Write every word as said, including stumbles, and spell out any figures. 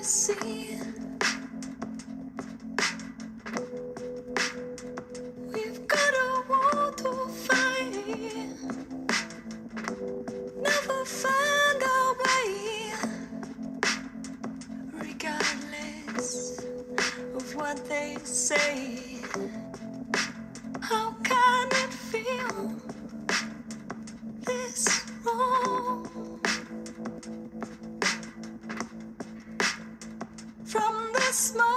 you see? We've got a war to fight. Never find our way, regardless of what they say. How can it feel this wrong? From the smoke